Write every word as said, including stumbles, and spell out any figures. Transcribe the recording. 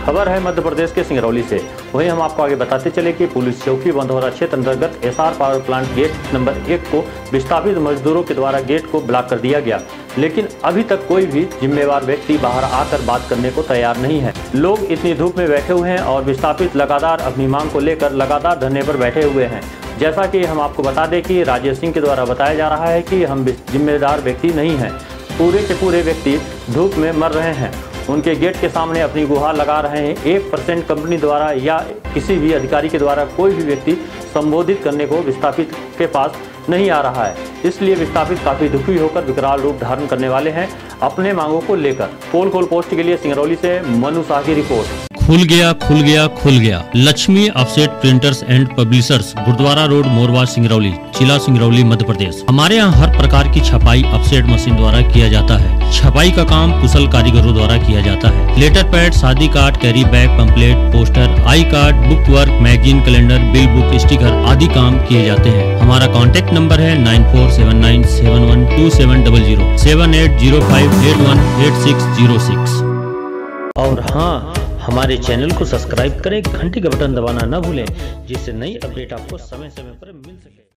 खबर है मध्य प्रदेश के सिंगरौली से। वहीं हम आपको आगे बताते चले कि पुलिस चौकी बंधौरा क्षेत्र अंतर्गत SR power plant gate number एक को विस्थापित मजदूरों के द्वारा गेट को ब्लॉक कर दिया गया, लेकिन अभी तक कोई भी जिम्मेवार व्यक्ति बाहर आकर बात करने को तैयार नहीं है। लोग इतनी धूप में बैठे हुए हैं और विस्थापित लगातार अपनी मांग को लेकर लगातार धरने पर बैठे हुए हैं। जैसा कि हम आपको बता दें कि राजेश सिंह के द्वारा बताया जा रहा है कि हम जिम्मेदार व्यक्ति नहीं हैं, पूरे के पूरे व्यक्ति धूप में मर रहे हैं। उनके गेट के सामने अपनी गुहार लगा रहे हैं। एक परसेंट कंपनी द्वारा या किसी भी अधिकारी के द्वारा कोई भी व्यक्ति संबोधित करने को विस्थापित के पास नहीं आ रहा है, इसलिए विस्थापित काफ़ी दुखी होकर विकराल रूप धारण करने वाले हैं अपने मांगों को लेकर। पोल खोल पोस्ट के लिए सिंगरौली से मनु शाह की रिपोर्ट। खुल गया खुल गया खुल गया Laxmi offset printers and publishers, Gurudwara road, Morwa, Singrauli, जिला सिंगरौली, मध्य प्रदेश। हमारे यहाँ हर प्रकार की छपाई ऑफसेट मशीन द्वारा किया जाता है। छपाई का काम कुशल कारीगरों द्वारा किया जाता है। लेटर पैड, शादी card, carry bag, pamphlet, poster, I card, book work, magazine, calendar, bill book, sticker आदि काम किए जाते हैं। हमारा कॉन्टैक्ट नंबर है nine four seven nine seven one two seven double zero seven eight zero five eight one eight six zero six. और हाँ, हमारे चैनल को सब्सक्राइब करें, घंटी का बटन दबाना न भूलें, जिससे नई अपडेट आपको समय समय पर मिल सके।